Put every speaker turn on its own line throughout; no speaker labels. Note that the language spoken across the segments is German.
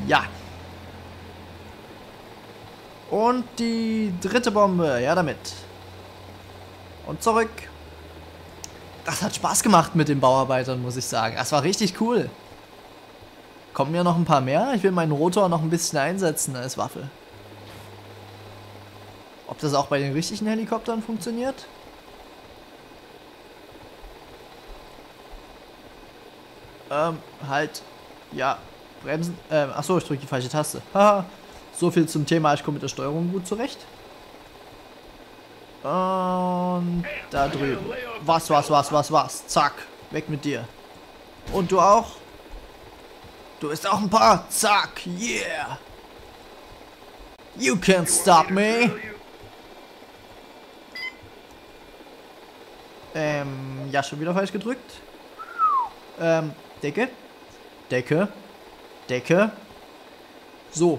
Ja. Und die dritte Bombe. Ja, damit. Und zurück. Das hat Spaß gemacht mit den Bauarbeitern, muss ich sagen. Das war richtig cool. Kommen ja noch ein paar mehr. Ich will meinen Rotor noch ein bisschen einsetzen als Waffe. Ob das auch bei den richtigen Helikoptern funktioniert? Halt. Ja. Bremsen. Achso, ich drücke die falsche Taste. Haha. So viel zum Thema, ich komme mit der Steuerung gut zurecht. Und da drüben. Was. Zack. Weg mit dir. Und du auch? Du bist auch ein paar. Zack. Yeah. You can't stop me. Ja, schon wieder falsch gedrückt. Decke. Decke. So.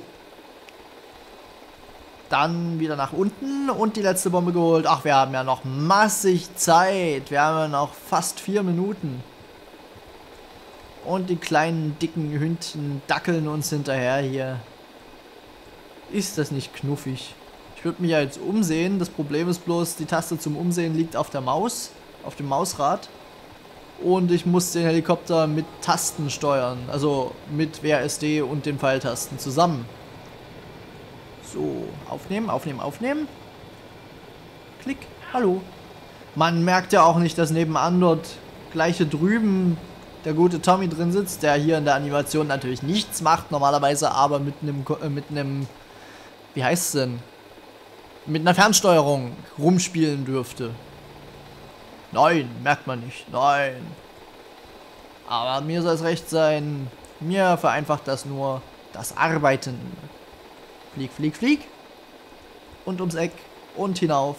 Dann wieder nach unten und die letzte Bombe geholt. Ach, wir haben ja noch massig Zeit. Wir haben ja noch fast 4 Minuten. Und die kleinen, dicken Hündchen dackeln uns hinterher hier. Ist das nicht knuffig? Ich würde mich ja jetzt umsehen. Das Problem ist bloß, die Taste zum Umsehen liegt auf der Maus. Auf dem Mausrad. Und ich muss den Helikopter mit Tasten steuern. Also mit WASD und den Pfeiltasten zusammen. So, aufnehmen. Klick, hallo. Man merkt ja auch nicht, dass nebenan dort gleich hier drüben der gute Tommy drin sitzt, der hier in der Animation natürlich nichts macht, normalerweise aber mit einem, wie heißt es denn? Mit einer Fernsteuerung rumspielen dürfte. Nein, merkt man nicht, nein. Aber mir soll es recht sein, mir vereinfacht das nur das Arbeiten. Flieg. Und ums Eck. Und hinauf.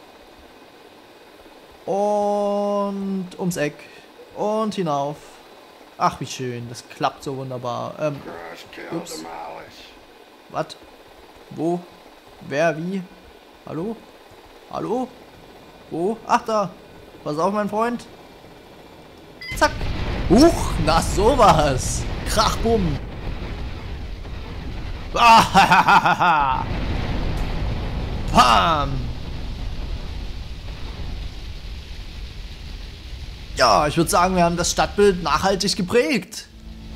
Und ums Eck. Und hinauf. Ach, wie schön. Das klappt so wunderbar. Ups. Was? Wo? Wer? Wie? Hallo? Hallo? Wo? Ach, da. Pass auf, mein Freund. Zack. Huch, na sowas. Krach, bumm. Ah, Pam! Ja, ich würde sagen, wir haben das Stadtbild nachhaltig geprägt.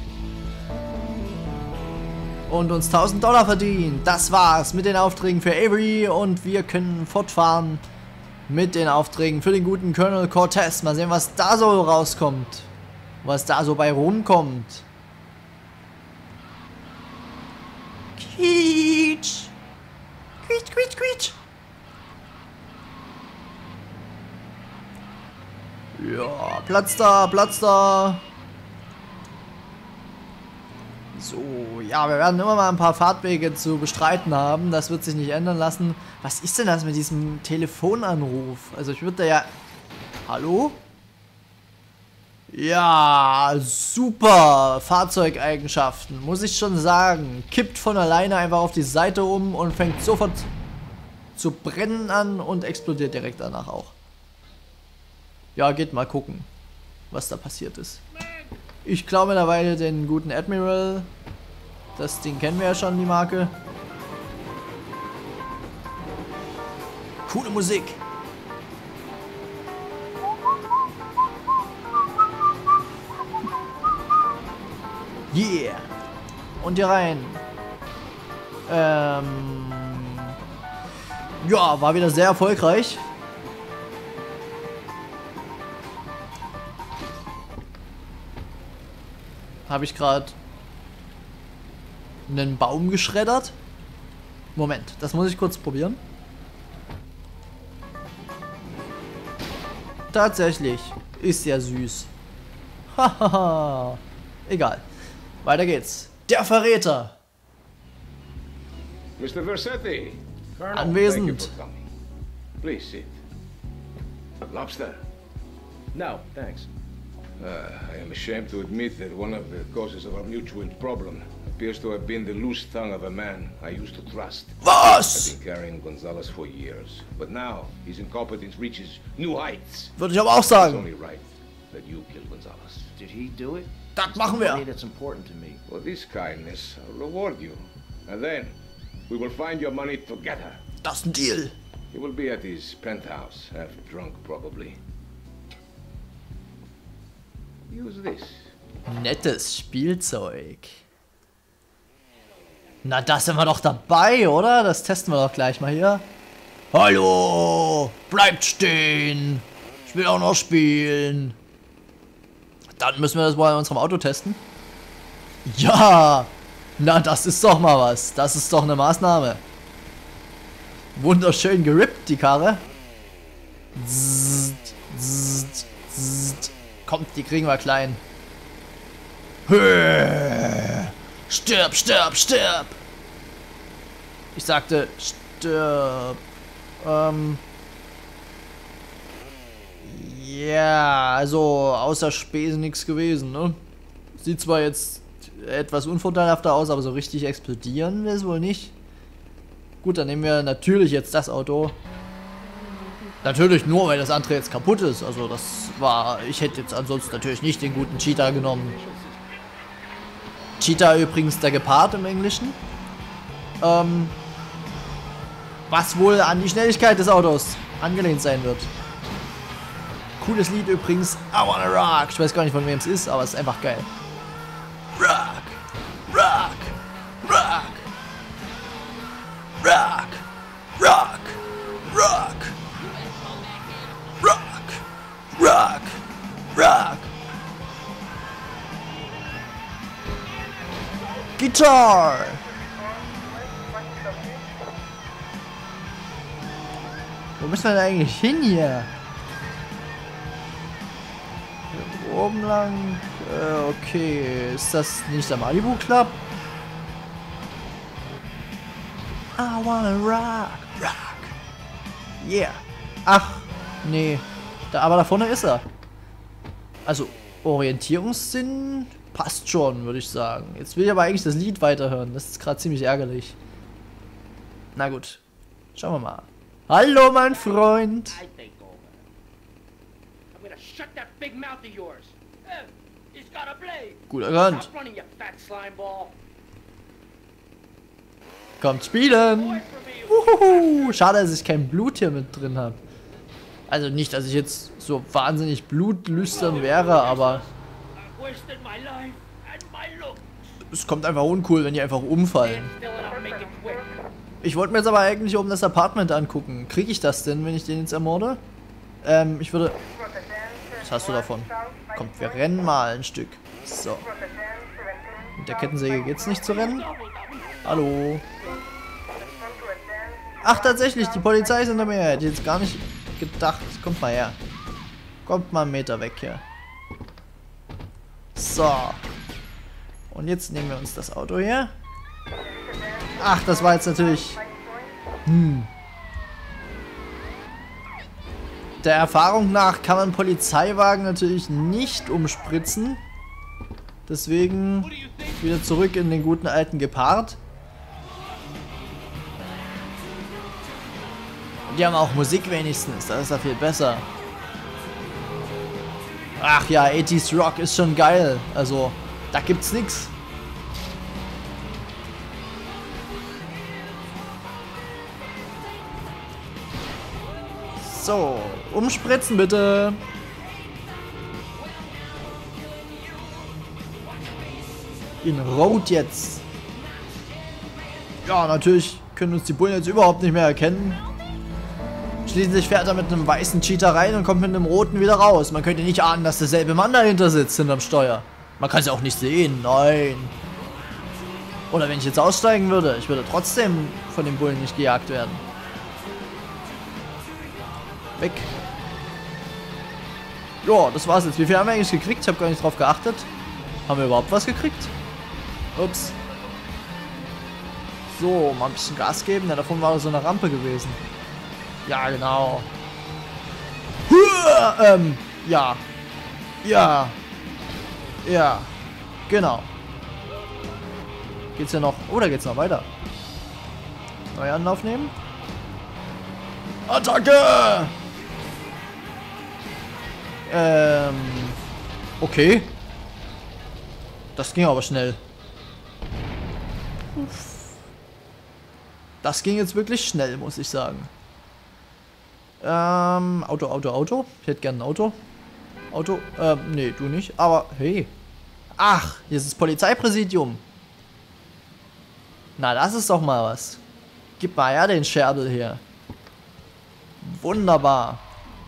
Und uns $1000 verdient. Das war's mit den Aufträgen für Avery und wir können fortfahren mit den Aufträgen für den guten Colonel Cortez. Mal sehen, was da so rauskommt. Was da so bei rumkommt. Quietsch! Quietsch! Ja, Platz da! So, ja, wir werden immer mal ein paar Fahrtwege zu bestreiten haben. Das wird sich nicht ändern lassen. Was ist denn das mit diesem Telefonanruf? Also ich würde da ja... Hallo? Ja, super Fahrzeugeigenschaften, muss ich schon sagen. Kippt von alleine einfach auf die Seite um und fängt sofort zu brennen an und explodiert direkt danach auch. Ja, geht mal gucken, was da passiert ist. Ich klaue mittlerweile den guten Admiral. Das Ding kennen wir ja schon, die Marke. Coole Musik. Yeah! Und hier rein. Ja, war wieder sehr erfolgreich. Habe ich gerade einen Baum geschreddert? Moment, das muss ich kurz probieren. Tatsächlich. Ist ja süß. Hahaha. Egal. Weiter geht's. Der Verräter.
Mr. Versetti.
Anwesend.
Please sit. Lobster?
No, thanks.
I am ashamed to admit that one of the causes of our mutual problem appears to have been the loose tongue of a man I used to trust.
Was?
I've been carrying Gonzalez for years, but now his incompetence reaches new heights.
Würde ich aber auch
It's
sagen.
only right that you kill Gonzalez.
Did he do it?
Das machen wir.
Money that's important to me.
For this kindness, I'll reward you. And then, we will find your money together.
Das ist ein Deal.
He will be at his penthouse, half drunk probably. Use this.
Nettes Spielzeug. Na, da sind wir doch dabei, oder? Das testen wir doch gleich mal hier. Hallo! Bleibt stehen! Ich will auch noch spielen. Dann müssen wir das wohl in unserem Auto testen. Ja! Na, das ist doch mal was. Das ist doch eine Maßnahme. Wunderschön gerippt, die Karre. Zzzt, zzzt, zzzt. Kommt, die kriegen wir klein. Stirb, stirb, stirb! Ich sagte, stirb. Ja, also außer Spesen nichts gewesen, ne? Sieht zwar jetzt etwas unvorteilhafter aus, aber so richtig explodieren will es wohl nicht. Gut, dann nehmen wir natürlich jetzt das Auto. Natürlich nur, weil das andere jetzt kaputt ist. Also das war... Ich hätte jetzt ansonsten natürlich nicht den guten Cheetah genommen. Cheetah übrigens der Gepard im Englischen. Was wohl an die Schnelligkeit des Autos angelehnt sein wird. Cooles Lied übrigens. I wanna rock. Ich weiß gar nicht, von wem es ist, aber es ist einfach geil. Rock! Rock! Rock! Rock! Rock! Rock! Rock! Rock! Rock! Guitar! Wo müssen wir denn eigentlich hin hier? Hier oben lang? Okay, ist das nicht der Malibu Club? I wanna rock, rock. Yeah. Ach, nee. Aber da vorne ist er. Also, Orientierungssinn passt schon, würde ich sagen. Jetzt will ich aber eigentlich das Lied weiterhören. Das ist gerade ziemlich ärgerlich. Na gut. Schauen wir mal. Hallo, mein Freund.
I take over. I'm gonna shut that big mouth of yours. He's got a blade.
Gut erkannt.
Stop running, you fat slime ball.
Kommt spielen.
Away from me, you
Uhuhu. Schade, dass ich kein Blut hier mit drin habe. Also nicht, dass ich jetzt so wahnsinnig blutlüstern wäre, aber
I've wasted my life and my look.
es kommt einfach uncool, wenn die einfach umfallen.
Still and I'll make it quick.
Ich wollte mir jetzt aber eigentlich oben das Apartment angucken. Kriege ich das denn, wenn ich den jetzt ermorde? Ich würde... Was hast du davon? Kommt, wir rennen mal ein Stück. So. Mit der Kettensäge geht's nicht zu rennen? Hallo. Ach, tatsächlich, die Polizei ist hinter mir. Hätte ich jetzt gar nicht gedacht. Kommt mal her. Kommt mal einen Meter weg hier. So. Und jetzt nehmen wir uns das Auto hier. Ach, das war jetzt natürlich... Der Erfahrung nach kann man Polizeiwagen natürlich nicht umspritzen. Deswegen wieder zurück in den guten alten Gepard. Die haben auch Musik wenigstens, das ist ja viel besser. Ach ja, 80s Rock ist schon geil. Also, da gibt's nix. So, umspritzen bitte. In Rot jetzt. Ja, natürlich können uns die Bullen jetzt überhaupt nicht mehr erkennen. Schließlich fährt er mit einem weißen Cheetah rein und kommt mit einem roten wieder raus. Man könnte nicht ahnen, dass derselbe Mann dahinter sitzt, hinterm Steuer. Man kann es ja auch nicht sehen, nein. Oder wenn ich jetzt aussteigen würde, ich würde trotzdem von den Bullen nicht gejagt werden. Weg. Ja, das war's jetzt. Wie viel haben wir eigentlich gekriegt? Ich habe gar nicht drauf geachtet. Haben wir überhaupt was gekriegt? Ups. So, mal ein bisschen Gas geben. Ja, davon war so eine Rampe gewesen. Ja, genau. Ja. Ja. Ja. Genau. Geht's ja noch... Oh, da geht's noch weiter. Neue Anlauf nehmen. Attacke! Okay. Das ging aber schnell. Uff. Das ging jetzt wirklich schnell, muss ich sagen. Auto. Ich hätte gerne ein Auto. Nee, du nicht. Aber, hey. Ach, hier ist das Polizeipräsidium. Na, das ist doch mal was. Gib mal her den Scherbel hier. Wunderbar.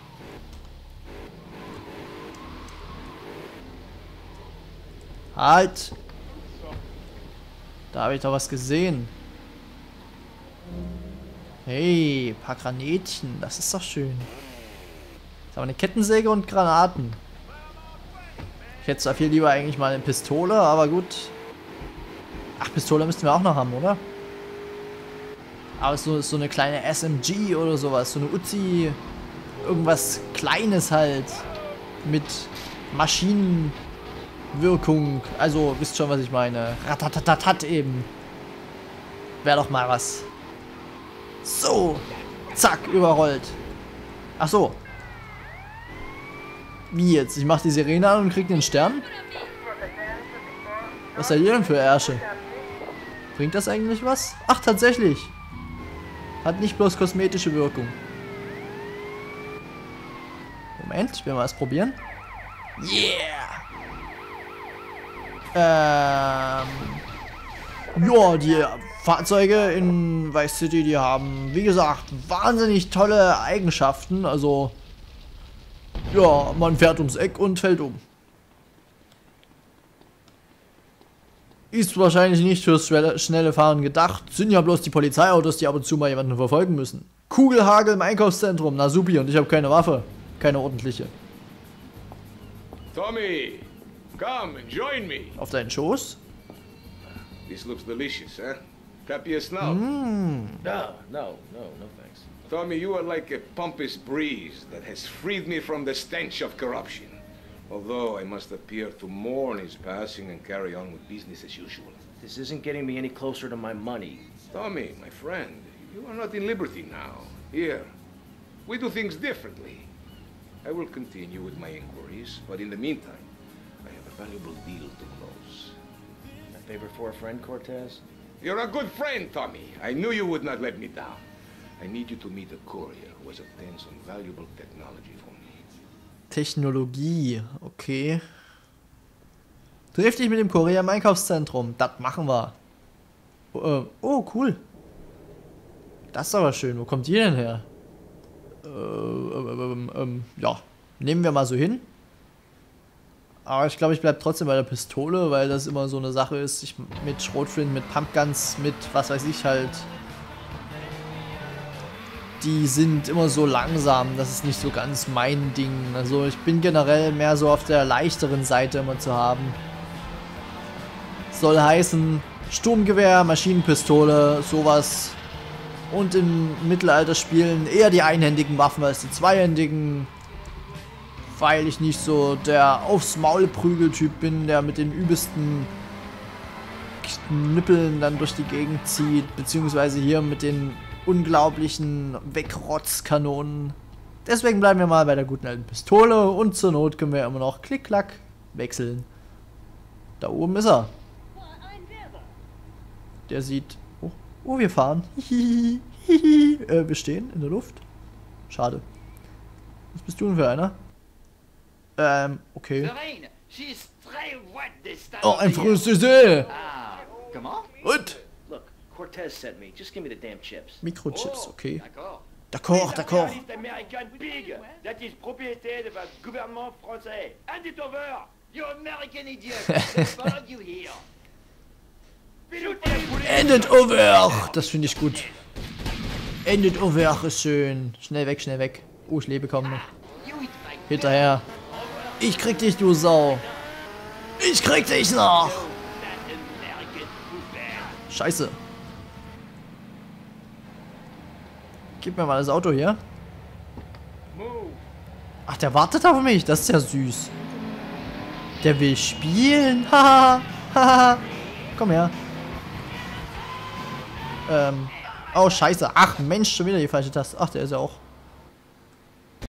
Halt. Da habe ich doch was gesehen. Hey, paar Granätchen. Das ist doch schön. Jetzt haben wir eine Kettensäge und Granaten. Ich hätte zwar viel lieber eigentlich mal eine Pistole, aber gut. Ach, Pistole müssten wir auch noch haben, oder? Aber so eine kleine SMG oder sowas. So eine Uzi. Irgendwas Kleines halt. Mit Maschinenwirkung. Also, wisst schon, was ich meine. Ratatatatat eben. Wäre doch mal was. So. Zack, überrollt. Ach so. Wie jetzt? Ich mach die Sirene an und krieg den Stern? Was seid ihr denn für Ärsche? Bringt das eigentlich was? Ach, tatsächlich. Hat nicht bloß kosmetische Wirkung. Moment, ich will mal was probieren. Yeah! Ja, die Fahrzeuge in Vice City, die haben, wie gesagt, wahnsinnig tolle Eigenschaften. Also, ja, man fährt ums Eck und fällt um. Ist wahrscheinlich nicht fürs schnelle Fahren gedacht. Sind ja bloß die Polizeiautos, die ab und zu mal jemanden verfolgen müssen. Kugelhagel im Einkaufszentrum. Na supi, und ich habe keine Waffe. Keine ordentliche.
Tommy, come and join me.
Auf deinen Schoß?
This looks delicious, huh? Copy a snob.
No thanks.
Tommy, you are like a pompous breeze that has freed me from the stench of corruption. Although I must appear to mourn his passing and carry on with business as usual.
This isn't getting me any closer to my money.
Tommy, my friend, you are not in liberty now. Here, we do things differently. I will continue with my inquiries, but in the meantime, I have a valuable deal to close.
A favor for a friend, Cortez?
You're a good friend, Tommy. I knew you would not let me down. I need you to meet a courier who has obtained some valuable technology for me.
Technologie, okay. Triff dich mit dem Kurier im Einkaufszentrum. Das machen wir. Oh, cool. Das ist aber schön. Wo kommt die denn her? Ja, nehmen wir mal so hin. Aber ich glaube, ich bleibe trotzdem bei der Pistole, weil das immer so eine Sache ist. Mit Schrotflinten, mit Pumpguns, mit was weiß ich halt. Die sind immer so langsam, das ist nicht so ganz mein Ding. Also ich bin generell mehr so auf der leichteren Seite immer zu haben. Soll heißen Sturmgewehr, Maschinenpistole, sowas. Und in Mittelalterspielen eher die einhändigen Waffen als die zweihändigen. Weil ich nicht so der aufs Maul Prügeltyp bin, der mit den übelsten Knüppeln dann durch die Gegend zieht. Beziehungsweise hier mit den unglaublichen Wegrotzkanonen. Deswegen bleiben wir mal bei der guten alten Pistole und zur Not können wir immer noch klick-klack wechseln. Da oben ist er. Der sieht... Oh, wir fahren. Wir stehen in der Luft. Schade. Was bist du denn für einer? Okay. Oh, ein Französische! Und?
Cortez sent me. Just give me the damn chips.
Mikrochips, okay.
D'accord.
D'accord.
American pig that is propriété de votre gouvernement français. Hand it over! You American idiot! They followed you here.
End it over! Das finde ich gut. End it over ist schön. Schnell weg, schnell weg. Oh, ich lebe kaum noch. Hinterher. Ich krieg dich, du Sau. Ich krieg dich noch. Scheiße. Gib mir mal das Auto hier. Ach, der wartet auf mich. Das ist ja süß. Der will spielen. Haha. Haha. Komm her. Oh, scheiße. Ach, Mensch, schon wieder die falsche Taste. Ach, der ist ja auch